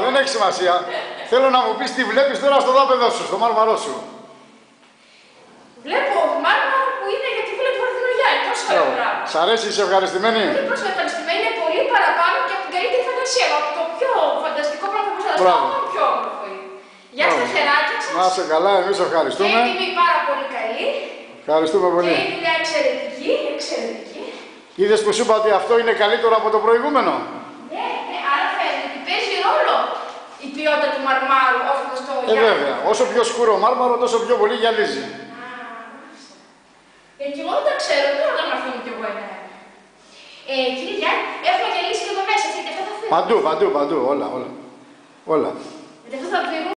δεν έχει σημασία. Θέλω να μου πεις τι βλέπεις τώρα στο δάπεδό σου, στο μάρμαρό σου. Βλέπω μάρμαρο που είναι γιατί βλέπω Παρθενογιάννη. Τόσο ωραίο πράγμα. Σ' αρέσει, είσαι ευχαριστημένη? Πολύ ευχαριστημένη, είναι πολύ παραπάνω και από την καλύτερη φαντασία. Από το πιο φανταστικό πράγμα που σας δώσω, ακόμα πιο όμορφο είναι. Γεια στα χεράκια σας. Να είσαι καλά, εμείς ευχαριστούμε. Και η τιμή πάρα πολύ καλή. Ευχαριστούμε πολύ. Και η δουλειά εξαιρετική, εξαιρετική. Είδες που σου είπα ότι αυτό είναι καλύτερο από το προηγούμενο? Ναι, ναι, άρα φαίνεται ότι παίζει ρόλο η ποιότητα του μαρμάρου όσο στο γυαλί. Βέβαια. Όσο πιο σκούρο μάρμαρο, τόσο πιο πολύ γυαλίζει. Και εγώ δεν τα ξέρω, τώρα να μαθαίνω κι εγώ ένα. Κύριε Γιάννη, έχουμε γυαλίσει και εδώ μέσα, γιατί αυτά θα φέρουμε. Παντού, όλα. Γιατί αυτά θα